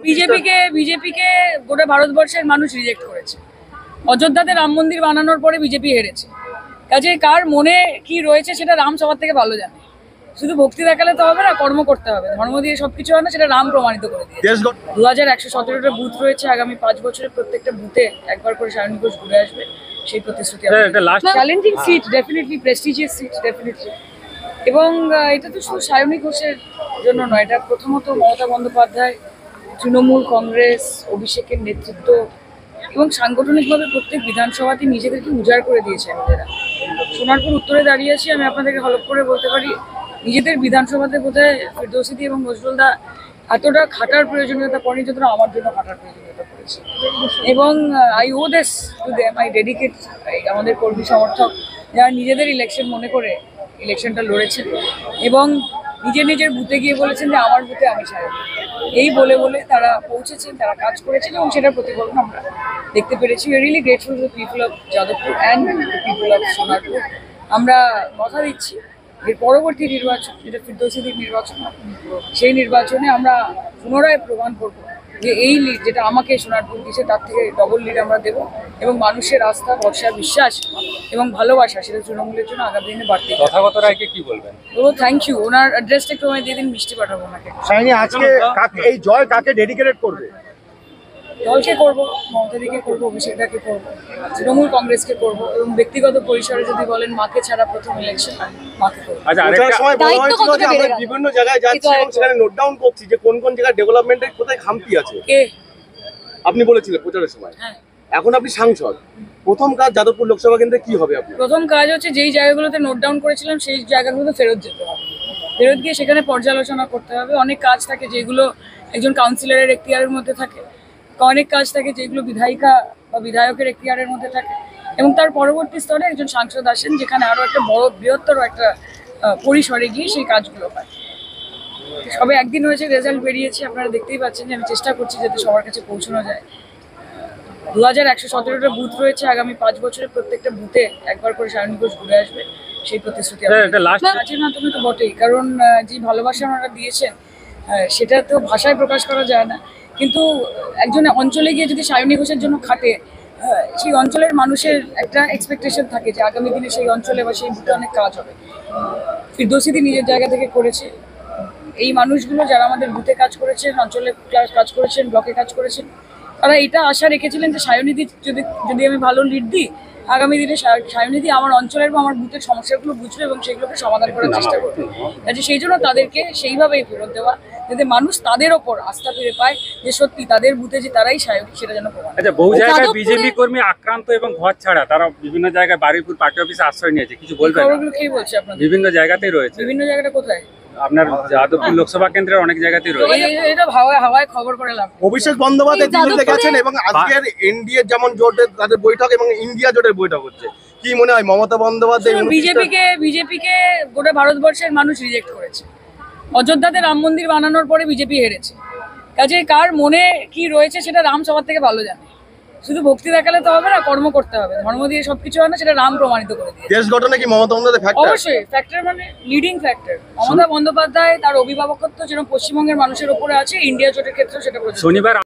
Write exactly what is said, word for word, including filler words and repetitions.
বিজেপিকে বিজেপিকে গোটা ভারতবর্ষের মানুষ রিজেক্ট করেছে। অযোধ্যাতে রাম মন্দির বানানোর পরে বিজেপি হেরেছে। কাজে কার মনে কি রয়েছে সেটা রাম সবার থেকে ভালো জানে। শুধু ভক্তি দেখালে তো হবে না, কর্ম করতে হবে। ধর্ম দিয়ে সবকিছু হয় না, সেটা রাম প্রমাণিত করে দিয়েছে। দু হাজার একশো সতেরোটা বুথ রয়েছে। আগামী পাঁচ বছরে প্রত্যেকটা বুথে একবার করে সায়নী ঘোষ ঘুরে আসবে, সেই প্রতিশ্রুতি। Challenging seat, definitely prestigious seat, definitely. এবং এটা তো শুধু সায়নী ঘোষের জন্য নয়, এটা প্রথমত মমতা বন্দ্যোপাধ্যায়, তৃণমূল কংগ্রেস, অভিষেকের নেতৃত্ব এবং সাংগঠনিকভাবে প্রত্যেক বিধানসভাতে নিজেদেরকে উজাড় করে দিয়েছে নিজেরা। সোনারপুর উত্তরে দাঁড়িয়ে আছি, আমি আপনাদেরকে হলপ করে বলতে পারি নিজেদের বিধানসভাতে বোধহয় ফেরদৌসী এবং নজরুলদা এতটা খাটার প্রয়োজনীয়তা পড়েনি যতটা আমার জন্য খাটার প্রয়োজনীয়তা পড়েছে। এবং I owe this to them, I dedicate আমাদের কর্মী সমর্থক যারা নিজেদের ইলেকশন মনে করে ইলেকশনটা লড়েছেন এবং নিজের নিজের বুথে গিয়ে বলেছেন যে আমার বুথে আমি ছাড়ব। এই বলে বলে তারা পৌঁছেছেন, তারা কাজ করেছেন এবং সেটার প্রতিফলন আমরা দেখতে পেরেছি। We are really grateful to the people of Jadavpur and the people of Sonarpur. আমরা কথা দিচ্ছি এর পরবর্তী নির্বাচন, যেটা ফেরদৌসীদের নির্বাচন, সেই নির্বাচনে আমরা পুনরায় প্রমাণ করবো যে এই লিড যেটা আমাকে সোনারপুর দিয়েছে তার থেকে ডবল লিড আমরা দেবো এবং মানুষের আস্থা, ভরসা, বিশ্বাস এবং ভালোবাসা সেটা তৃণমূলের জন্য আগামী দিনে বাড়তে। তথাগত রায়কে কি বলবেন? ও থ্যাংক ইউ, ওনার অ্যাড্রেসটা একটু আমি দিয়ে দিন, মিষ্টি পাঠাবো ওনাকে। সায়নী, আজকে এই জয় কাকে ডেডিকেটেড করবে? দলকে করবো, মমতাদিকে করবো, অভিষেকদাকে করবো, তৃণমূল কংগ্রেসকে করবো এবং ব্যক্তিগত পরিসরে যদি বলেন মাকে ছাড়া প্রথম ইলেকশন মাকে করবো। বিভিন্ন জায়গায় যাচ্ছি এবং সেখানে নোট ডাউন করছি যে কোন কোন জায়গায় ডেভেলপমেন্টের কোথায় খামতি আছে। কে আপনি বলেছিলেন প্রচারের সময়। হ্যাঁ, এখন আপনি সাংসদ, প্রথম কাজ যাদবপুর লোকসভা কেন্দ্রে কি হবে? আপনি প্রথম কাজ হচ্ছে যেই জায়গাগুলোতে নোট ডাউন করেছিলাম সেই জায়গাগুলোতে ফেরত যেতে হবে, ফেরত গিয়ে সেখানে পর্যালোচনা করতে হবে। অনেক কাজ থাকে যেগুলো একজন কাউন্সিলরের এখতিয়ারের মধ্যে থাকে, অনেক কাজ থাকে যেগুলো বিধায়িকা বা বিধায়কের এখতিয়ারের মধ্যে থাকে এবং তার পরবর্তী স্তরে একজন সাংসদ আসেন যেখানে আরও একটা বড় বৃহত্তর একটা পরিসরে গিয়ে সেই কাজগুলো হয়। সবে একদিন হয়েছে, রেজাল্ট বেরিয়েছে, আপনারা দেখতেই পাচ্ছেন যে আমি চেষ্টা করছি যাতে সবার কাছে পৌঁছানো যায়। দু হাজার একশো সতেরোটা বুথ রয়েছে। আগামী পাঁচ বছরে প্রত্যেকটা বুথে একবার করে সায়নী ঘোষ ঘুরে আসবে, সেই প্রতিশ্রুতি। কাজের মাধ্যমে তো বটেই, কারণ যে ভালোবাসা ওনারা দিয়েছেন সেটা তো ভাষায় প্রকাশ করা যায় না। কিন্তু একজন অঞ্চলে গিয়ে যদি সায়নী ঘোষের জন্য খাটে, সেই অঞ্চলের মানুষের একটা এক্সপেকটেশন থাকে যে আগামী দিনে সেই অঞ্চলে বা সেই বুথে অনেক কাজ হবে। ফেরদৌসী নিজের জায়গা থেকে করেছে। এই মানুষগুলো যারা আমাদের বুথে কাজ করেছেন, অঞ্চলে কাজ করেছেন, ব্লকে কাজ করেছেন, তারা এটা আশা রেখেছিলেন যে সায়নীদি যদি যদি আমি ভালো লিড দিই, আগামী দিনে সায়নীদি আমার অঞ্চলের বা আমার বুথের সমস্যাগুলো বুঝবে এবং সেগুলোকে সমাধান করার চেষ্টা করবে। কাজে সেই জন্য তাদেরকে সেইভাবেই ফেরত দেওয়া, যাতে মানুষ তাদের ওপর আস্থা ফিরে পায় যে সত্যি তাদের বুথে যে তারাই সায়নী, সেটা যেন প্রমাণ। আচ্ছা, বহু জায়গায় বিজেপি কর্মী আক্রান্ত এবং ঘর ছাড়া, তারা বিভিন্ন জায়গায় বারুইপুর পার্টি অফিসে আশ্রয় নিয়েছে, কিছু বলবেন? খবরগুলো খেয়ে বলছে আপনাদের বিভিন্ন জায়গাতেই রয়েছে। বিভিন্ন জায়গাটা কোথায়? আপনার যাদবপুর লোকসভা কেন্দ্রের অনেক জায়গাতেই রয়েছে। এটা হাওয়ায় হাওয়ায় খবর করে লাভ। অভিষেক বন্দ্যোপাধ্যায় দিল্লিতে গেছেন এবং আজকের এনডিএ যেমন জোটের তাদের বৈঠক এবং ইন্ডিয়া জোটের বৈঠক হচ্ছে, কি মনে হয় মমতা বন্দ্যোপাধ্যায়? বিজেপিকে বিজেপিকে গোটা ভারতবর্ষের মানুষ রিজেক্ট করেছে। অযোধ্যাতে রাম মন্দির বানানোর পরে বিজেপি হেরেছে। কাজে কার মনে কি রয়েছে সেটা রাম সবার থেকে ভালো জানে। শুধু ভক্তি দেখালে তো হবে না, কর্ম করতে হবে। ধর্ম দিয়ে সবকিছু হয় না, সেটা রাম প্রমাণিত করে দিয়েছে। দেশ গঠনে কি মমতা বন্দ্যোপাধ্যায় ফ্যাক্টর? অবশ্যই ফ্যাক্টর, মানে লিডিং ফ্যাক্টর। মমতা বন্দ্যোপাধ্যায় তার অভিভাবকত্ব যেন পশ্চিমবঙ্গের মানুষের উপরে আছে, ইন্ডিয়া জোটের ক্ষেত্রে সেটা প্রযোজ্য। শনিবার